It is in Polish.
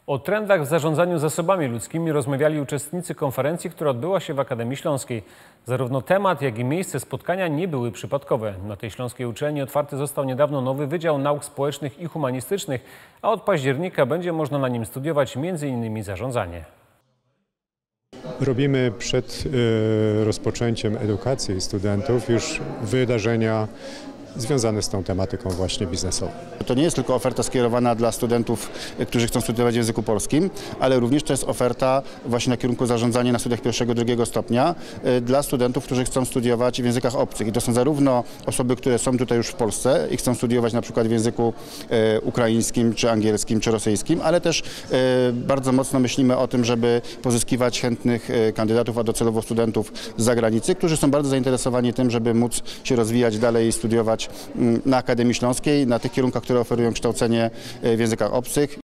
O trendach w zarządzaniu zasobami ludzkimi rozmawiali uczestnicy konferencji, która odbyła się w Akademii Śląskiej. Zarówno temat, jak i miejsce spotkania nie były przypadkowe. Na tej śląskiej uczelni otwarty został niedawno nowy Wydział Nauk Społecznych i Humanistycznych, a od października będzie można na nim studiować m.in. zarządzanie. Robimy przed rozpoczęciem edukacji studentów już wydarzenia związane z tą tematyką właśnie biznesową. To nie jest tylko oferta skierowana dla studentów, którzy chcą studiować w języku polskim, ale również to jest oferta właśnie na kierunku zarządzania na studiach pierwszego, drugiego stopnia dla studentów, którzy chcą studiować w językach obcych. I to są zarówno osoby, które są tutaj już w Polsce i chcą studiować na przykład w języku ukraińskim, czy angielskim, czy rosyjskim, ale też bardzo mocno myślimy o tym, żeby pozyskiwać chętnych kandydatów, a docelowo studentów z zagranicy, którzy są bardzo zainteresowani tym, żeby móc się rozwijać dalej i studiować na Akademii Śląskiej, na tych kierunkach, które oferują kształcenie w językach obcych